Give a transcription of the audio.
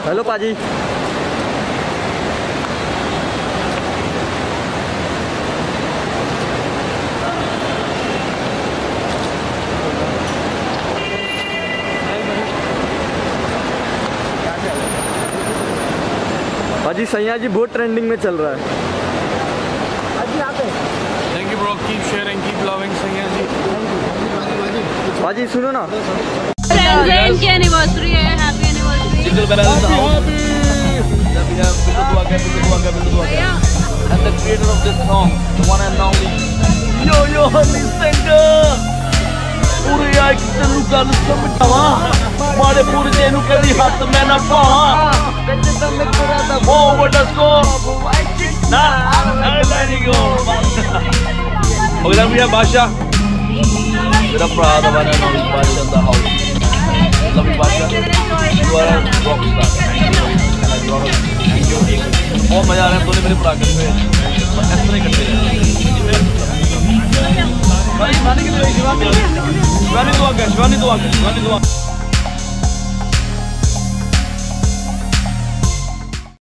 Hello पाजी। पाजी सैया जी बहुत ट्रेंडिंग में चल रहा है। Thank you bro, keep sharing, keep loving Saiya ji. पाजी सुनो ना, फ्रेंड्स की एनिवर्सरी है, happy anniversary. Jingle bells in the house. And the creator of this song, the one and only Yo Honey Singer। पूरे आई तेनू गल समझावा, मारे पुरजे नू कदी हाथ मैं ना पावा। Oh what a score! Nah, let it go। Okay, then we have Basha, मेरा भरा दा one and only Basha in the house। Love you Basha, you are a rock star। बहुत मजा आ रहा है, तूने मेरे भरा करते हैं ऐसे नहीं करते हैं। शिवानी तो आ गया, शिवानी तो आ गया, शिवानी तो आ गया।